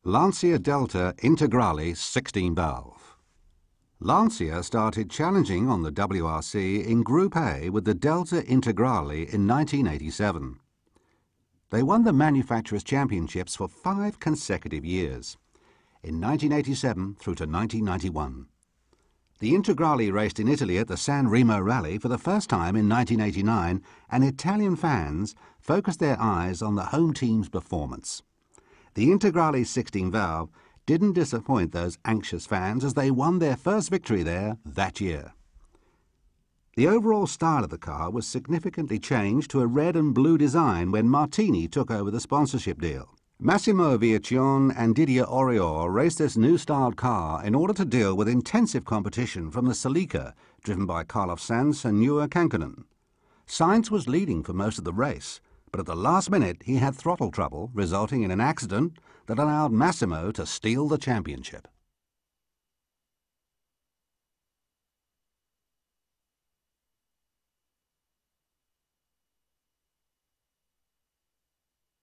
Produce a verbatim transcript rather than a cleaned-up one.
Lancia Delta Integrale sixteen valve. Lancia started challenging on the W R C in Group A with the Delta Integrale in nineteen eighty-seven. They won the Manufacturers' Championships for five consecutive years, in nineteen eighty-seven through to nineteen ninety-one. The Integrale raced in Italy at the San Remo Rally for the first time in nineteen eighty-nine, and Italian fans focused their eyes on the home team's performance. The Integrale sixteen valve didn't disappoint those anxious fans as they won their first victory there that year. The overall style of the car was significantly changed to a red and blue design when Martini took over the sponsorship deal. Massimo Viacion and Didier Auriol raced this new-styled car in order to deal with intensive competition from the Celica, driven by Carlos Sainz and Nuo Kankkunen. Sainz was leading for most of the race, but at the last minute he had throttle trouble, resulting in an accident that allowed Massimo to steal the championship.